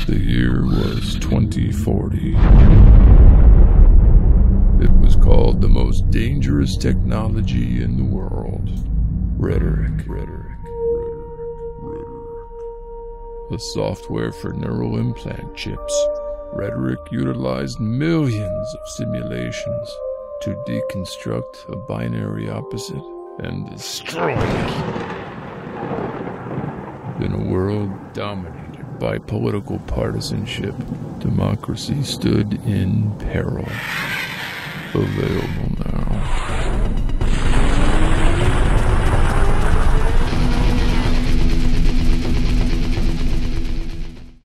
The year was 2040. It was called the most dangerous technology in the world. Rhetoric. A software for neural implant chips. Rhetoric utilized millions of simulations to deconstruct a binary opposite and destroy it. In a world dominated by political partisanship, democracy stood in peril. Available now.